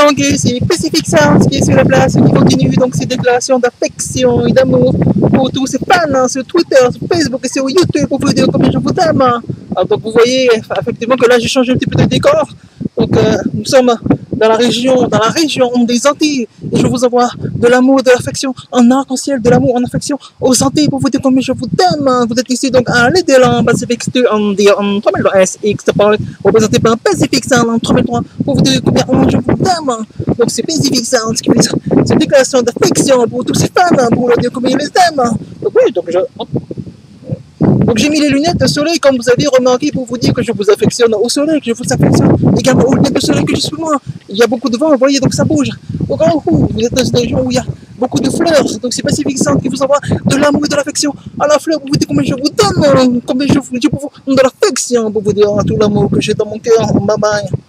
Donc c'est Pacific Sounds qui est sur la place, qui continue donc ses déclarations d'affection et d'amour pour tous ses fans sur Twitter, sur Facebook et sur YouTube pour vous dire combien je vous aime. Alors, donc vous voyez effectivement que là j'ai changé un petit peu de décor. Donc nous sommes dans la région des Antilles et je vous envoie de l'amour, de l'affection en arc-en-ciel, de l'amour en affection aux Antilles pour vous dire combien je vous aime. Vous êtes ici donc à l'Édelan Pacific Stu en 3003 SX représenté par Pacific Sound en 3003 pour vous dire combien je vous aime. Donc c'est Pacific Sound qui fait cette déclaration d'affection pour tous ces fans pour leur dire combien ils les aiment. Donc oui, donc j'ai mis les lunettes de soleil comme vous avez remarqué pour vous dire que je vous affectionne au soleil, que je vous affectionne également aux lunettes de soleil que j'ai sous moi. Il y a beaucoup de vent, vous voyez, donc ça bouge. Donc vous êtes dans une région où il y a beaucoup de fleurs, donc c'est Pacific Sound qui vous envoie de l'amour et de l'affection à la fleur pour vous dire combien je vous donne, combien je vous dis pour vous de l'affection pour vous dire tout l'amour que j'ai dans mon cœur. Bye bye.